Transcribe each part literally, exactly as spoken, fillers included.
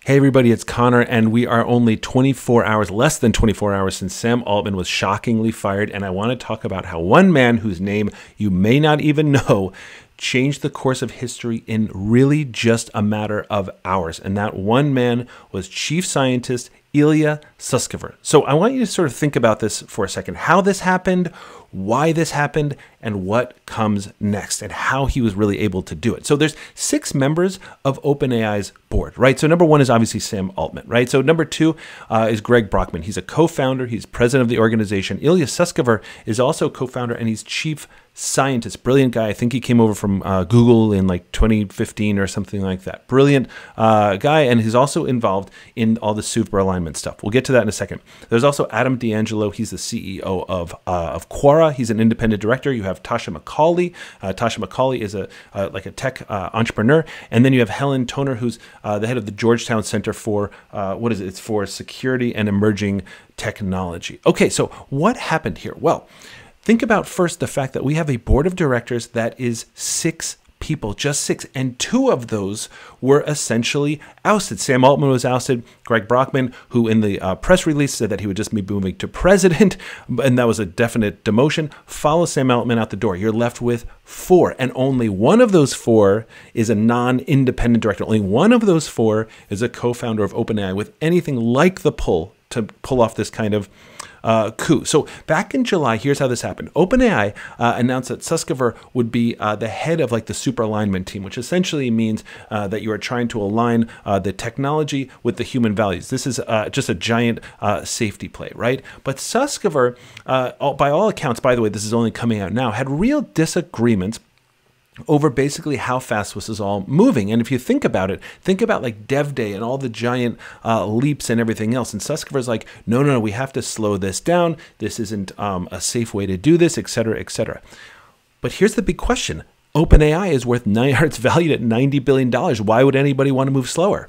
Hey everybody, it's Connor, and we are only twenty-four hours, less than twenty-four hours since Sam Altman was shockingly fired, and I want to talk about how one man whose name you may not even know changed the course of history in really just a matter of hours, and that one man was Chief Scientist Ilya Sutskever. So I want you to sort of think about this for a second, how this happened, why this happened, and what comes next, and how he was really able to do it. So there's six members of OpenAI's board, right? So number one is obviously Sam Altman, right? So number two uh, is Greg Brockman. He's a co-founder. He's president of the organization. Ilya Sutskever is also co-founder, and he's chief scientist, brilliant guy. I think he came over from uh, Google in like twenty fifteen or something like that. Brilliant uh, guy, and he's also involved in all the super alignment stuff. We'll get to that in a second. There's also Adam D'Angelo. He's the C E O of uh, of Quora. He's an independent director. You have Tasha McCauley. Uh, Tasha McCauley is a uh, like a tech uh, entrepreneur, and then you have Helen Toner, who's uh, the head of the Georgetown Center for uh, what is it? It's for Security and Emerging Technology. Okay, so what happened here? Well, think about first the fact that we have a board of directors that is six people, just six, and two of those were essentially ousted. Sam Altman was ousted. Greg Brockman, who in the uh, press release said that he would just be moving to president, and that was a definite demotion, follows Sam Altman out the door. You're left with four, and only one of those four is a non-independent director. Only one of those four is a co-founder of OpenAI with anything like the pull to pull off this kind of Uh, coup. So back in July, here's how this happened. OpenAI uh, announced that Sutskever would be uh, the head of like the super alignment team, which essentially means uh, that you are trying to align uh, the technology with the human values. This is uh, just a giant uh, safety play, right? But Sutskever, uh, all, by all accounts, by the way, this is only coming out now, had real disagreements over basically how fast this is all moving. And if you think about it, think about like Dev Day and all the giant uh, leaps and everything else. And Sutskever's like, no, no, no, we have to slow this down. This isn't um, a safe way to do this, et cetera, et cetera. But here's the big question. OpenAI is worth, nine, it's valued at ninety billion dollars. Why would anybody want to move slower?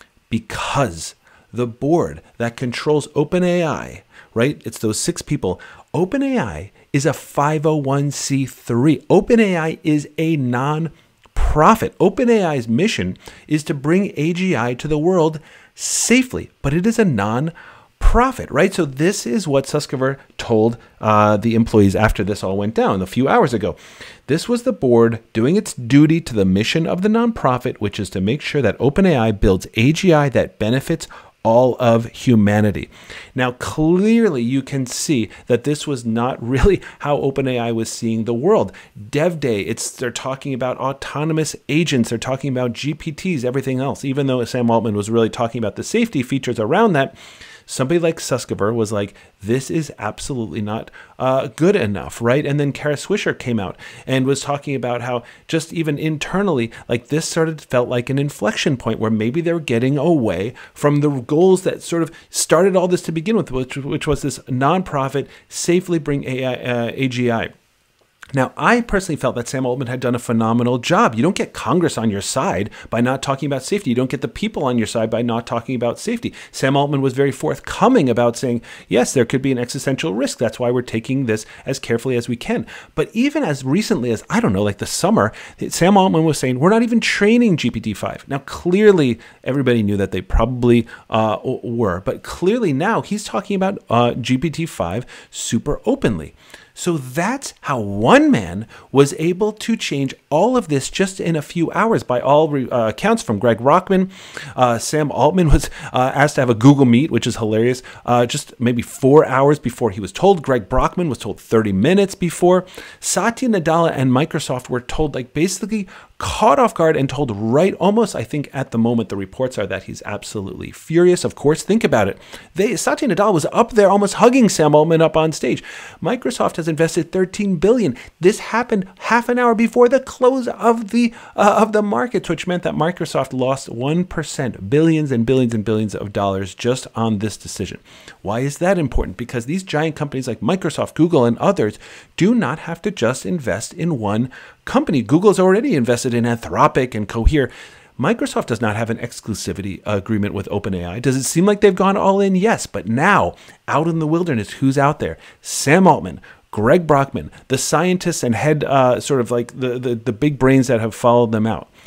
Because the board that controls OpenAI, right? It's those six people. OpenAI is a five oh one c three. OpenAI is a non-profit. OpenAI's mission is to bring A G I to the world safely, but it is a non-profit, right? So this is what Sutskever told uh, the employees after this all went down a few hours ago. This was the board doing its duty to the mission of the non-profit, which is to make sure that OpenAI builds A G I that benefits all of humanity. Now, clearly you can see that this was not really how OpenAI was seeing the world. Dev Day, it's they're talking about autonomous agents, they're talking about G P Ts, everything else. Even though Sam Altman was really talking about the safety features around that, somebody like Sutskever was like, this is absolutely not uh, good enough, right? And then Kara Swisher came out and was talking about how just even internally, like this sort of felt like an inflection point where maybe they were getting away from the goals that sort of started all this to begin with, which, which was this nonprofit, safely bring A I, uh, A G I. Now, I personally felt that Sam Altman had done a phenomenal job. You don't get Congress on your side by not talking about safety. You don't get the people on your side by not talking about safety. Sam Altman was very forthcoming about saying, yes, there could be an existential risk. That's why we're taking this as carefully as we can. But even as recently as, I don't know, like the summer, Sam Altman was saying, we're not even training G P T five. Now, clearly, everybody knew that they probably uh, were. But clearly now, he's talking about uh, G P T five super openly. So that's how one man was able to change all of this just in a few hours. By all uh, accounts from Greg Brockman, uh, Sam Altman was uh, asked to have a Google Meet, which is hilarious, uh, just maybe four hours before he was told. Greg Brockman was told thirty minutes before. Satya Nadella and Microsoft were told, like basically caught off guard and told right almost, I think at the moment, the reports are that he's absolutely furious. Of course, think about it. They, Satya Nadella was up there almost hugging Sam Altman up on stage. Microsoft has invested thirteen billion dollars. This happened half an hour before the close of the uh, of the markets, which meant that Microsoft lost one percent, billions and billions and billions of dollars just on this decision. Why is that important? Because these giant companies like Microsoft, Google, and others do not have to just invest in one company. Google's already invested in Anthropic and Cohere. Microsoft does not have an exclusivity agreement with OpenAI. Does it seem like they've gone all in? Yes, but now, out in the wilderness, who's out there? Sam Altman, Greg Brockman, the scientists and head uh, sort of like the, the, the big brains that have followed them out.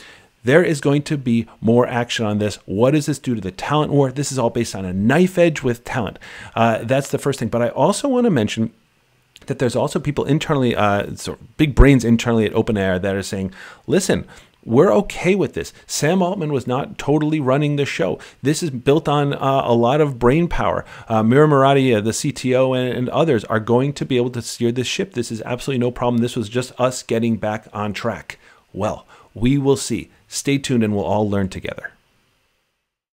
There is going to be more action on this. What does this do to the talent war? This is all based on a knife edge with talent. Uh, that's the first thing. But I also want to mention that there's also people internally, uh, sort of big brains internally at OpenAI that are saying, listen, we're okay with this. Sam Altman was not totally running the show. This is built on uh, a lot of brain power. Uh, Mira Murati, uh, the C T O, and, and others are going to be able to steer this ship. This is absolutely no problem. This was just us getting back on track. Well, we will see. Stay tuned and we'll all learn together.